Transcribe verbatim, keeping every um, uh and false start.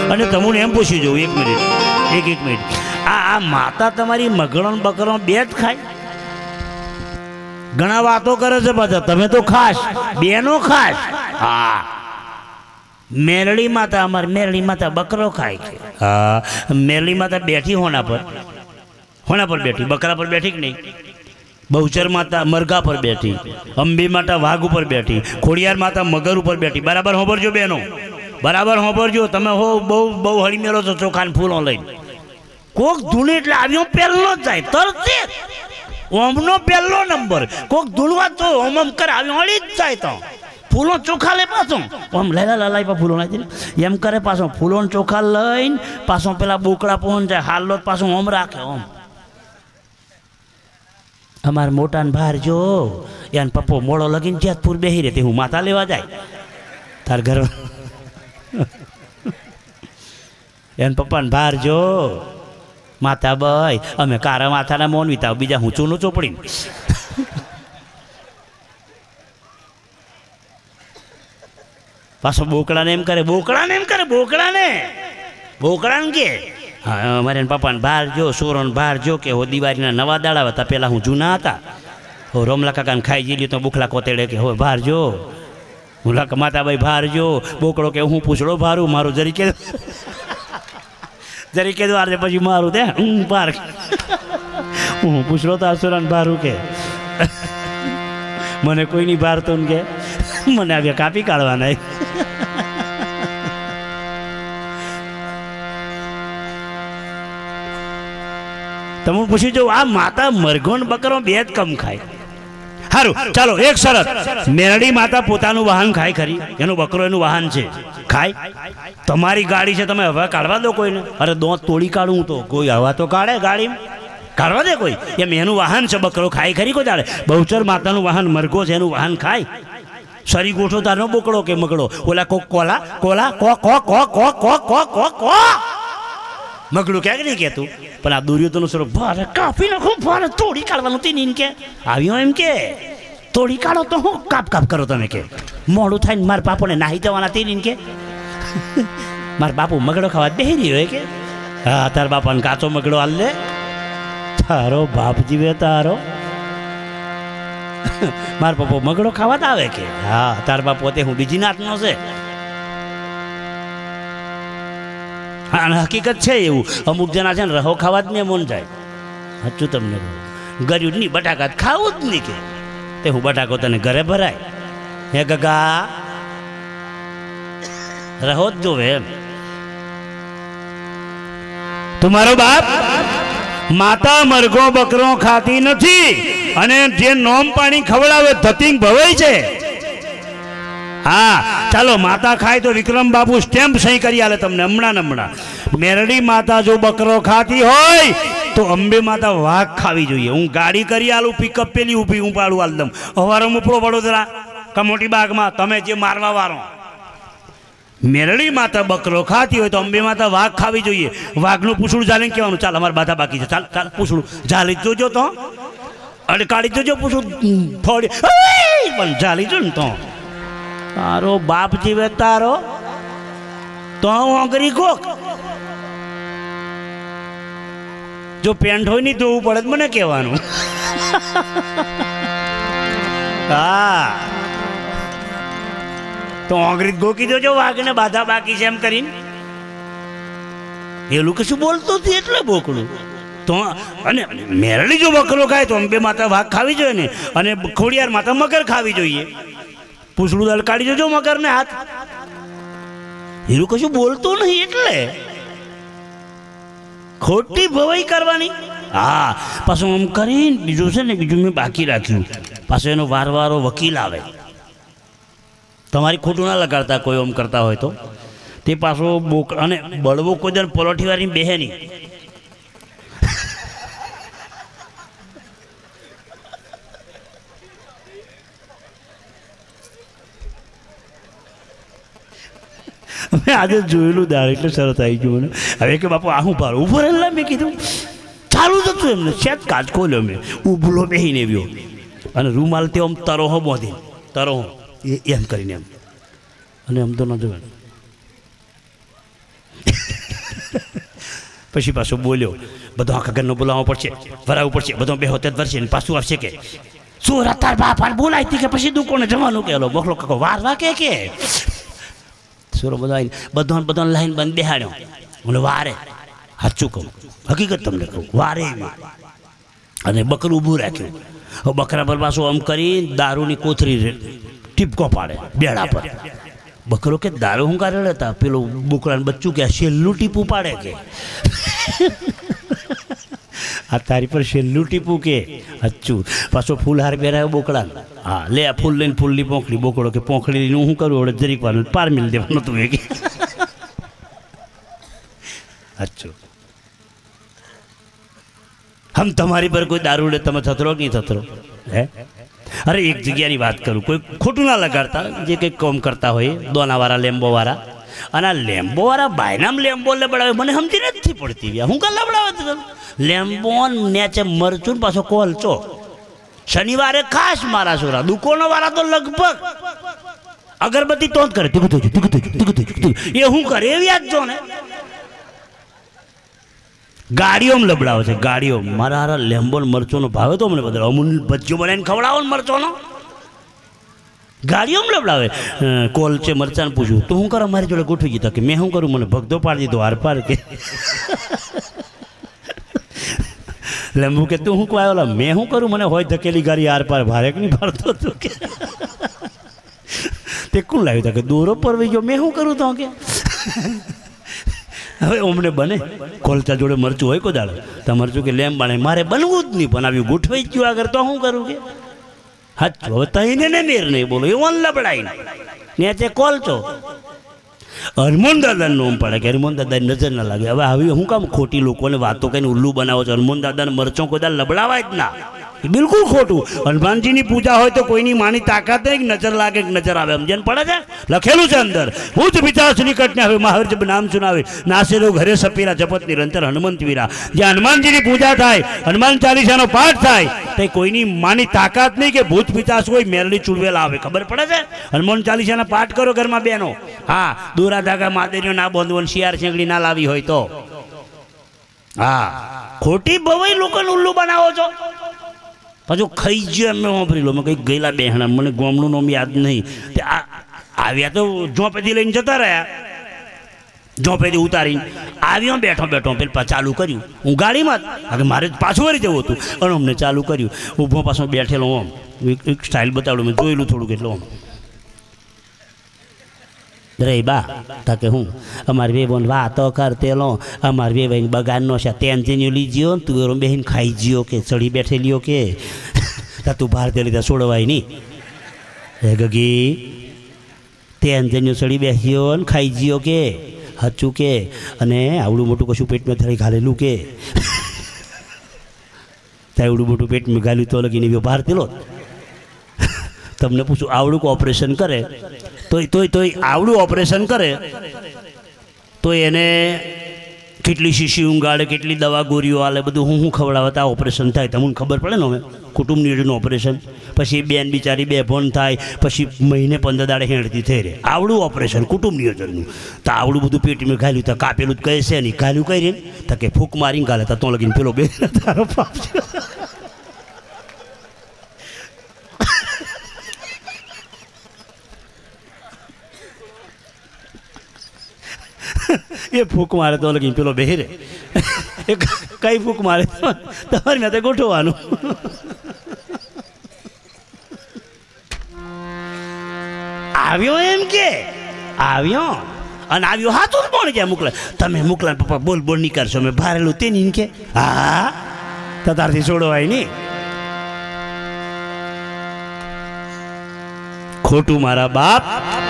અને તમને એમ પૂછી જોઉં એક મિનિટ એક એક મિનિટ આ આ માતા તમારી મગળો બકરો બે જ ખાય? ઘણા વાતો કરે છે પાછા, તમે તો ખાસ બેનો ખાસ. હા, મેરડી માતા અમારી મેરડી માતા બકરો ખાય છે. હા, મેરડી માતા બેઠી હોના પર, હોના પર બેઠી, બકરા પર બેઠી કે નહીં? બહુચર માતા મરઘા પર બેઠી, અંબી માતા વાઘ ઉપર બેઠી, ખોડિયાર માતા મગર ઉપર બેઠી. બરાબર હોંભરજો બેનો, બરાબર હોંભરજો. તમે હો બહુ બહુ હળી મેળો છો ચોખાન ફૂલો લઈને. કોક ધૂળ એટલે આવ્યો પહેલો જ જાય તરત ઓમનો પહેલો નંબર. કોક ધૂળવા તો ઓમ ઓમ કરે આવ્યો હળી જ જાય. તો ફૂલો ચોખા લે પાછો ઓમ લેલા લલાઈ પા ફૂલો નાખી એમ કરે પાછો ફૂલો ચોખા લઈને પાછો પેલા બોકડા પહોંચ જાય હાલો પાછો ઓમ રાખે. ઓમ અમાર મોટાને બહાર જો યાન પપ્પો મોડો લગીને જેતપુર બેહી રહેતી હું માથા લેવા જાય તાર ઘર એન પપ્પાને બહાર જો માતા ભાઈ અમે કારા માથાના મોન વિતાવ બીજા હું ચૂનું ચોપડી પાછો બોકડાને એમ કરે બોકડાને એમ કરે બોકડાને બોકડાને કે હા મારે પપ્પાને બહાર જો સોરોને બહાર જો કે હો દિવાળીના નવા દાડા હતા પહેલાં હું જૂના હતા હો રોમલા કાકાને ખાઈ જઈ તો બુખલા કોતેડે કે હો બહાર જો હું માતાભાઈ બહાર જો બોકડો કે હું પૂછડો ભારું મારું જરી કે જરી કે વાર પછી મારું દે હું બાર હું પૂછડો તો આસુરાને ભારું કે મને કોઈની બહાર તો કે મને આવ્યા કાપી કાઢવાના. તમે પૂછી જો આ માતા મરઘોન બકરો બે જ કમ ખાય. સારું ચાલો એક શરત, મેરડી માતા પોતાનું વાહન ખાય ખરી? એનું બકરો એનું વાહન છે ખાય? તમારી ગાડી છે તમે હવા કાઢવા દો કોઈને? અરે દોત તોડી કાઢું તો કોઈ હવા તો કાઢે ગાડી કાઢવા દે કોઈ? એમ એનું વાહન છે બકરો ખાય ખરી કોઈ ચાલે? બહુચર માતાનું વાહન મરઘો છે એનું વાહન ખાય? સરી ગોઠો તારનો બોકડો કે મગડો ઓલા કોક કોલા કોલા કો કો કો કો કો કો કો કો મગડું ક્યાંક નહીં કહેતું પણ આ દુર્યોધનનું સ્વરૂપ ભારે કાપી નાખું ભારે તોડી કાઢવાનું હતી ને કે આવ્યો એમ કે તોડી કાઢો તો હું કાપ કાપ કરો તમે કે મોડું થાય ને મારા બાપુને નાહી જવાના હતી ને કે મારા બાપુ મગડો ખાવા બેહી રહ્યો કે હા તાર બાપાને કાચો મગડો હાલ લે તારો બાપ જીવે તારો માર પપ્પો મગડો ખાવા આવે કે હા તાર બાપ પોતે હું બીજી નાતનો છે. હા હકીકત છે એવું અમુક જણા છે ને રહો ખાવા જ ને મન જાય. સાચું તમને ગર્યું નહીં બટાકા ખાવું જ નહીં કે તે હું બટાકો તને ઘરે ભરાય હે ગગા રહો જ જોવે એમ. તમારો બાપ માતા મરઘો બકરો ખાતી નથી અને જે નોમ પાણી ખવડાવે ધતિંગ ભવાય છે. હા ચાલો માતા ખાય તો વિક્રમ બાબુ સ્ટેમ્પ સહી કરી આલે તમને હમણાં હમણાં. મેરડી માતા જો બકરો ખાતી હોય તો અંબે માતા વાઘ ખાવી જોઈએ. હું ગાડી કરી આલું પિકઅપ પેલી ઊભી હું પાડું આલ દમ હવારો ઉપરો વડોદરા કમોટી બાગમાં તમે જે મારવા વાળો. મેરડી માતા બકરો ખાતી હોય તો અંબે માતા વાઘ ખાવી જોઈએ. વાઘનું પૂછડું ઝાલીને કહેવાનું ચાલ અમારે બાધા બાકી છે ચાલ ચાલ પૂછડું ઝાલી જોજો તો અને કાઢી જોજો પૂછડું ફોડી પણ ઝાલી જો ને તો તારો બાપ જીવે તારો તો ઓગરી કોક જો પેન્ટ હોય નહીં ધોવું પડે મને કહેવાનું. હા તો ઓગરી ગોકી દેજો વાઘને બાધા બાકી છે એમ કરીને. એ લોકો શું બોલતો હતી એટલે બોકડું તો. અને મેરડી જો બકરો ખાય તો અંબે માતા વાઘ ખાવી જોઈએ ને અને ખોડિયાર માતા મગર ખાવી જોઈએ. પૂછડું દલ કાઢી જજો મગર ને હાથ. એ લોકો કશું બોલતો નહીં એટલે ખોટી ભવાઈ કરવાની. હા પાછું આમ કરીને બીજું છે ને બીજું મેં બાકી રાખ્યું પાછો એનો વાર વારો વકીલ આવે. તમારી ખોટું ના લગાડતા કોઈ ઓમ કરતા હોય તો તે પાછો બોક અને બળવો કોઈ દર પલોઠી વાળી બેહે નહીં. મેં આજે જોયેલું દાળ એટલે સરસ આવી ગયું મને. હવે કે બાપુ આ હું ભાર ઉભો રહેલા મેં કીધું ચાલુ જ હતું એમને સેજ કાચ ખોલ્યો મેં ઉભલો બેહીને આવ્યો અને રૂમાલ તે આમ તરોહો બોધી તરોહો એમ કરીને એમ અને આમ તો ન જોવે પછી પાછો બોલ્યો, બધો આખા ઘરનો બોલાવવો પડશે, ભરાવવું પડશે, બધો બે હોતે વરસે ને પાછું આવશે કે શું રતાર બાપા બોલાવી કે પછી દુકોને જવાનું કે લો બોખલો કાકો વાર વા કે કે સુરો બધો આવીને બધો બધો લાઈન બંધ બેહાડ્યો. મને વારે સાચું કહું, હકીકત તમને કહું, વારે અને બકરું ઊભું રાખ્યું. હવે બકરા પર પાછું આમ કરી દારૂની કોથરી ટીપકો પાડે બેડા પર. બકરો કે દારૂ હું કાઢે હતા, પેલું બોકડાને બચ્ચું કે છેલ્લું ટીપું પાડે કે આ તારી પર છેલ્લું ટીપું કે અચ્છું. પાછો ફૂલહાર પહેરાયો બોકડા. હા લે આ ફૂલ લઈને ફૂલની પોંખડી. બોકડો કે પોંખડી લઈને હું કરું હવે જરીક વાર પાર મિલ દેવાનું તું એ કે અચ્છું. હમ તમારી પર કોઈ દારૂ લે તમે થતરો કે નહીં થતરો હે? અરે એક જગ્યાની વાત કરું, કોઈ ખોટું ના લગાડતા, જે કંઈક કામ કરતા હોય દોનાવાળા લેમ્બોવાળા, અને આ લેમ્બોવાળા ભાઈનામ લેમ્બો લબડાવે મને સમજી નથી પડતી. હું કાં લબડાવે લેમ્બો નેચે મરચું ને પાછો કોલચો. શનિવારે ખાસ મારા છોરા દુકાનો વાળા તો લગભગ અગરબત્તી તો જ કરે એ હું કરે એવી યાદ જો ને ગાડીઓમાં લબડાવે છે ગાડીઓ. મારા હારા લેમ્બો મરચોનો ભાવે તો મને બદલ અમૂલ ભજીયો બનાવીને ખવડાવો ને મરચોનો ગાડીઓમાં લબડાવે. કોલ છે મરચાને પૂછ્યું તો હું કરું મારી જોડે ગોઠવી ગઈ કે મેં શું કરું મને ભગદો પાડી દીધો આર પાર કે લેમ્બુ કે તું શું કહેવાય મેં શું કરું મને હોય ધકેલી ગાડી આર પાર ભારે કે નહીં ભરતો તું કે તે કોણ લાવ્યું તા કે દોરો પરવી ગયો મેં શું કરું તો કે હવે અમને બને કોલચા જોડે મરચું હોય કોઈ દાડો તો મરચું કે લેમ બને મારે બનવું જ નહીં બનાવ્યું ગોઠવાઈ જ ગયું આગળ તો શું કરું કે હાચું. હવે તઈને ને મેર નહીં બોલો એવું લબડાઈ ને તે કોલચો હનુમાન દાદાને નોમ પડે કે હનુમાન દાદાની નજર ના લાગે. હવે આવી હું કામ ખોટી લોકોને વાતો કહીને ઉલ્લુ બનાવો છો? હનુમાન દાદાને મરચો કોઈ દાડ લબડાવાય જ ના, બિલકુલ ખોટું. હનુમાનજીની પૂજા હોય તો કોઈની માની તાકાત નહીં નજર લાગે કે નજર આવે સમજણ પડે છે. લખેલું છે અંદર ભૂત પિતાસ નિકટને હવે મહાવીર જબ નામ સુનાવે નાસેલો ઘરે સપીરા જપત નિરંતર હનુમંત વીરા. જ્યાં હનુમાનજીની પૂજા થાય હનુમાન ચાલીસાનો પાઠ થાય તો કોઈની માની તાકાત નહીં કે ભૂત પિતાસ કોઈ મેરડી ચૂડવેલા આવે. ખબર પડે છે? હનુમાન ચાલીસાના પાઠ કરો ઘરમાં બેનો. હા દોરા ધાગા માદેરીઓ ના બાંધવો શિયાર શેંગડી ના લાવી હોય તો. હા ખોટી બવાઈ લોકોને ઉલ્લુ બનાવો છો. પાછું ખાઈ ગયો એમ વાપરી લો મેં કંઈક ગયેલા બેહણા મને ગોમનું નામ યાદ નહીં તે આવ્યા તો ઝોંપેથી લઈને જતા રહ્યા ઝોંપેથી ઉતારીને આવ્યો બેઠો બેઠો પેલા ચાલુ કર્યું હું ગાડીમાં જ મારે પાછું વળી જવું હતું અને અમને ચાલુ કર્યું ઊભો પાછો બેઠેલો આમ એક સ્ટાઇલ બતાવડું મેં જોયેલું થોડુંક એટલે આમ રે બા તાકે હું અમારે બે બોન વાતો કરતેલો અમારે બે ભાઈ બગાડનો છે તેન જેને લીજીઓ તું એમ બેહીને ખાઈ જીઓ કે ચડી બેઠેલીઓ કે તા તું બહાર તેલી ત્યાં છોડવાય નહીં હે ગગી તેન જેને ચડી બેસ્યો ને ખાઈ જીઓ કે હચું કે અને આવડું મોટું કશું પેટમાં થળી ઘાલેલું કે ત્યાં આવડું મોટું પેટમાં ઘાલ્યું તો લગીને બહાર તેલો તમને પૂછું આવડું ઓપરેશન કરે તોય તોય તોય આવડું ઓપરેશન કરે તો એને કેટલી શીશી ઊંઘાડે કેટલી દવા ગોળીઓ આલે બધું હું હું ખવડાવતા ઓપરેશન થાય તમને ખબર પડે ને હવે કુટુંબ નિયોજનનું ઓપરેશન પછી બેન બિચારી બે ભોન થાય પછી મહિને પંદર દાડે હેણતી થઈ રહે આવડું ઓપરેશન કુટુંબ નિયોજનનું તો આવડું બધું પેટમાં ઘાલ્યું તો કાપેલું જ કહે છે નહીં ઘાલ્યું કઈ રે તો કે ફૂંક મારીને ઘાલે તો લગીને પેલો બે તારો પાપ એ ફૂંક મારે તો લગીને પેલો બેહરે એ કઈ ફૂંક મારે તમારી મેં ગોઠવવાનું આવ્યો એમ કે આવ્યો અને આવ્યો હાથું કોણ કે મોકલે તમે મોકલા પપ્પા બોલ બોલ નહીં કરશો મેં ભારેલું તે નહીં કે હા તો તારથી છોડવાય નહીં ખોટું મારા બાપ